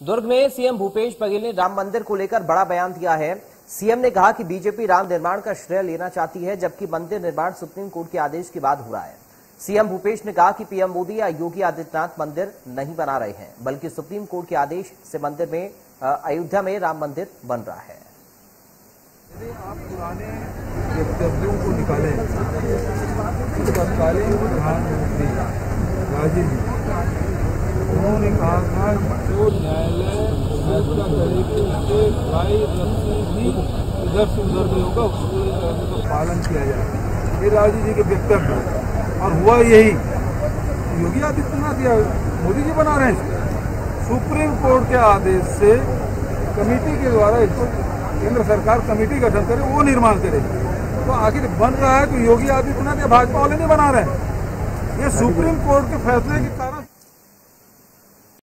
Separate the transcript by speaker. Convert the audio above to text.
Speaker 1: दुर्ग में सीएम भूपेश बघेल ने राम मंदिर को लेकर बड़ा बयान दिया है। सीएम ने कहा कि बीजेपी राम निर्माण का श्रेय लेना चाहती है, जबकि मंदिर निर्माण सुप्रीम कोर्ट के आदेश के बाद हो रहा है। सीएम भूपेश ने कहा कि पीएम मोदी या योगी आदित्यनाथ मंदिर नहीं बना रहे हैं, बल्कि सुप्रीम कोर्ट के आदेश से मंदिर में अयोध्या में राम मंदिर बन रहा है।
Speaker 2: यदि आप पुराने वक्तव्यों को निकालें, तत्कालीन प्रधानमंत्री राजीव जी उन्होंने कहा था जो न्यायालय फैसला करेगी उसके राय रस्सी भी इधर से उधर नहीं होगा, उसको पालन किया जाएगा। ये राजीव जी के वक्तव्य और हुआ यही। योगी आदित्यनाथ या मोदी जी बना रहे हैं। सुप्रीम कोर्ट के आदेश से कमेटी के द्वारा इसको केंद्र सरकार कमेटी गठन करे, वो निर्माण करेगी। तो आखिर बन रहा है तो योगी आदित्यनाथ या भाजपा वाले नहीं बना रहे हैं। ये सुप्रीम कोर्ट के फैसले के कारण